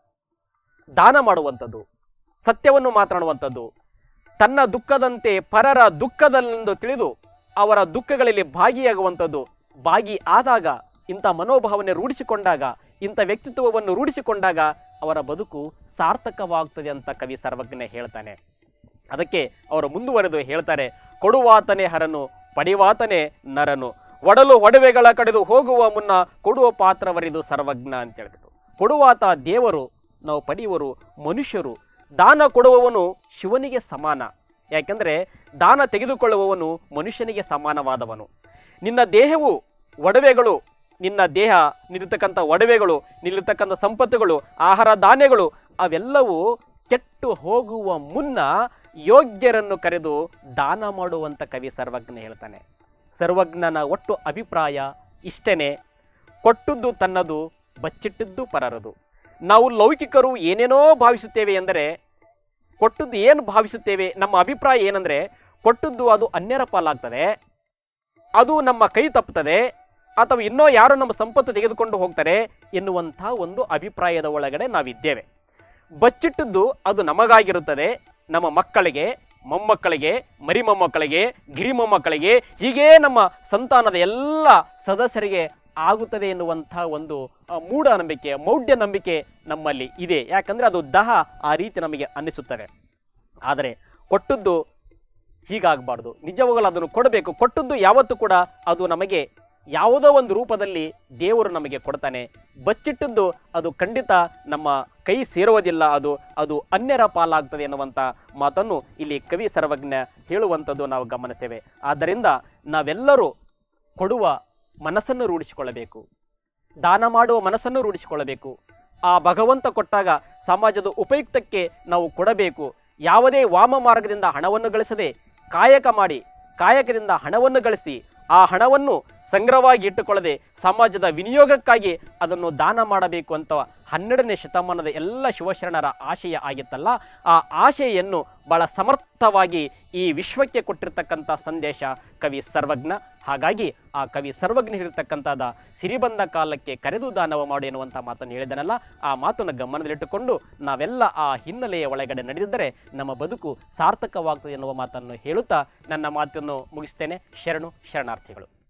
ದಾನ ಮಾಡುವಂಥದ್ದು, ಸತ್ಯವನ್ನು ಮಾತನಾಡುವಂಥದ್ದು, ತನ್ನ ದುಃಖದಂತೆ ಪರರ ದುಃಖದಲ್ಲೆಂದು ತಿಳಿದು ಅವರ ದುಃಖಗಳಲ್ಲಿ ಭಾಗಿಯಾಗುವಂಥದ್ದು, ಭಾಗಿ ಆದಾಗ ಇಂಥ ಮನೋಭಾವನೆ ರೂಢಿಸಿಕೊಂಡಾಗ, ಇಂಥ ವ್ಯಕ್ತಿತ್ವವನ್ನು ರೂಢಿಸಿಕೊಂಡಾಗ ಅವರ ಬದುಕು ಸಾರ್ಥಕವಾಗುತ್ತದೆ ಅಂತ ಕವಿ ಸರ್ವಜ್ಞ ಹೇಳ್ತಾನೆ. ಅದಕ್ಕೆ ಅವರು ಮುಂದುವರೆದು ಹೇಳ್ತಾರೆ, ಕೊಡುವಾತನೇ ಹರನು ಪಡಿವಾತನೇ ನರನು, ಒಡಲು ಒಡವೆಗಳ ಕಡೆದು ಹೋಗುವ ಮುನ್ನ ಕೊಡುವ ಪಾತ್ರವರಿದು ಸರ್ವಜ್ಞ ಅಂತ ಹೇಳ್ಬಿಟ್ಟು. ಕೊಡುವಾತ ದೇವರು, ನಾವು ಪಡೆಯುವರು ಮನುಷ್ಯರು. ದಾನ ಕೊಡುವವನು ಶಿವನಿಗೆ ಸಮಾನ, ಯಾಕೆಂದರೆ ದಾನ ತೆಗೆದುಕೊಳ್ಳುವವನು ಮನುಷ್ಯನಿಗೆ ಸಮಾನವಾದವನು. ನಿನ್ನ ದೇಹವು ಒಡವೆಗಳು, ನಿನ್ನ ದೇಹ ನಿಲ್ಲಿರ್ತಕ್ಕಂಥ ಒಡವೆಗಳು, ನಿಲ್ಲಿರ್ತಕ್ಕಂಥ ಸಂಪತ್ತುಗಳು, ಆಹಾರ ಧಾನ್ಯಗಳು ಅವೆಲ್ಲವೂ ಕೆಟ್ಟು ಹೋಗುವ ಮುನ್ನ ಯೋಗ್ಯರನ್ನು ಕರೆದು ದಾನ ಮಾಡುವಂಥ ಕವಿ ಸರ್ವಜ್ಞ ಹೇಳ್ತಾನೆ. ಸರ್ವಜ್ಞನ ಒಟ್ಟು ಅಭಿಪ್ರಾಯ ಇಷ್ಟೇನೆ, ಕೊಟ್ಟದ್ದು ತನ್ನದು, ಬಚ್ಚಿಟ್ಟದ್ದು ಪರರದು. ನಾವು ಲೌಕಿಕರು ಏನೇನೋ ಭಾವಿಸುತ್ತೇವೆ ಎಂದರೆ, ಕೊಟ್ಟದ್ದು ಏನು ಭಾವಿಸುತ್ತೇವೆ, ನಮ್ಮ ಅಭಿಪ್ರಾಯ ಏನಂದರೆ ಕೊಟ್ಟದ್ದು ಅದು ಅನ್ಯರ ಪಾಲಾಗ್ತದೆ, ಅದು ನಮ್ಮ ಕೈ ತಪ್ಪುತ್ತದೆ, ಅಥವಾ ಇನ್ನೂ ಯಾರು ನಮ್ಮ ಸಂಪತ್ತು ತೆಗೆದುಕೊಂಡು ಹೋಗ್ತಾರೆ ಎನ್ನುವಂಥ ಒಂದು ಅಭಿಪ್ರಾಯದ ಒಳಗಡೆ ನಾವಿದ್ದೇವೆ. ಬಚ್ಚಿಟ್ಟದ್ದು ಅದು ನಮಗಾಗಿರುತ್ತದೆ, ನಮ್ಮ ಮಕ್ಕಳಿಗೆ, ಮೊಮ್ಮಕ್ಕಳಿಗೆ, ಮರಿ ಮೊಮ್ಮಕ್ಕಳಿಗೆ, ಗಿರಿ ಮೊಮ್ಮಕ್ಕಳಿಗೆ, ಹೀಗೇ ನಮ್ಮ ಸಂತಾನದ ಎಲ್ಲ ಸದಸ್ಯರಿಗೆ ಆಗುತ್ತದೆ ಎನ್ನುವಂಥ ಒಂದು ಮೂಢನಂಬಿಕೆ, ಮೌಢ್ಯ ನಂಬಿಕೆ ನಮ್ಮಲ್ಲಿ ಇದೆ. ಯಾಕಂದರೆ ಅದು ಆ ರೀತಿ ನಮಗೆ ಅನ್ನಿಸುತ್ತದೆ. ಆದರೆ ಕೊಟ್ಟದ್ದು ಹೀಗಾಗಬಾರ್ದು, ನಿಜವಾಗಲೂ ಅದನ್ನು ಕೊಡಬೇಕು. ಕೊಟ್ಟದ್ದು ಯಾವತ್ತೂ ಕೂಡ ಅದು ನಮಗೆ ಯಾವುದೋ ಒಂದು ರೂಪದಲ್ಲಿ ದೇವರು ನಮಗೆ ಕೊಡ್ತಾನೆ. ಬಚ್ಚಿಟ್ಟದ್ದು ಅದು ಖಂಡಿತ ನಮ್ಮ ಕೈ ಸೇರುವುದಿಲ್ಲ, ಅದು ಅನ್ಯರ ಪಾಲಾಗ್ತದೆ ಎನ್ನುವಂಥ ಮಾತನ್ನು ಇಲ್ಲಿ ಕವಿ ಸರ್ವಜ್ಞ ಹೇಳುವಂಥದ್ದು ನಾವು ಗಮನಿಸ್ತೇವೆ. ಆದ್ದರಿಂದ ನಾವೆಲ್ಲರೂ ಕೊಡುವ ಮನಸ್ಸನ್ನು ರೂಢಿಸಿಕೊಳ್ಳಬೇಕು, ದಾನ ಮಾಡುವ ಮನಸ್ಸನ್ನು ರೂಢಿಸಿಕೊಳ್ಳಬೇಕು. ಆ ಭಗವಂತ ಕೊಟ್ಟಾಗ ಸಮಾಜದ ಉಪಯುಕ್ತಕ್ಕೆ ನಾವು ಕೊಡಬೇಕು. ಯಾವುದೇ ವಾಮ ಮಾರ್ಗದಿಂದ ಹಣವನ್ನು ಗಳಿಸದೆ ಕಾಯಕ ಮಾಡಿ, ಕಾಯಕದಿಂದ ಹಣವನ್ನು ಗಳಿಸಿ ಆ ಹಣವನ್ನು ಸಂಗ್ರಹವಾಗಿ ಇಟ್ಟುಕೊಳ್ಳದೆ ಸಮಾಜದ ವಿನಿಯೋಗಕ್ಕಾಗಿ ಅದನ್ನು ದಾನ ಮಾಡಬೇಕು ಅಂತ 12ನೇ ಶತಮಾನದ ಎಲ್ಲ ಶಿವಶರಣರ ಆಶಯ ಆಗಿತ್ತಲ್ಲ, ಆ ಆಶೆಯನ್ನು ಬಹಳ ಸಮರ್ಥವಾಗಿ ಈ ವಿಶ್ವಕ್ಕೆ ಕೊಟ್ಟಿರ್ತಕ್ಕಂಥ ಸಂದೇಶ ಕವಿ ಸರ್ವಜ್ಞ. ಹಾಗಾಗಿ ಆ ಕವಿ ಸರ್ವಜ್ಞ ಹೇಳಿರ್ತಕ್ಕಂಥದ್ದು ಸಿರಿ ಬಂದ ಕಾಲಕ್ಕೆ ಕರೆದು ದಾನವ ಮಾಡು ಎನ್ನುವಂಥ ಮಾತನ್ನು ಹೇಳಿದನಲ್ಲ, ಆ ಮಾತನ್ನು ಗಮನದಲ್ಲಿಟ್ಟುಕೊಂಡು ನಾವೆಲ್ಲ ಆ ಹಿನ್ನೆಲೆಯ ಒಳಗಡೆ ನಡೆದಿದ್ದರೆ ನಮ್ಮ ಬದುಕು ಸಾರ್ಥಕವಾಗ್ತದೆ ಎನ್ನುವ ಮಾತನ್ನು ಹೇಳುತ್ತಾ ನನ್ನ ಮಾತನ್ನು ಮುಗಿಸ್ತೇನೆ. ಶರಣು ಶರಣಾರ್ಥಿಗಳು.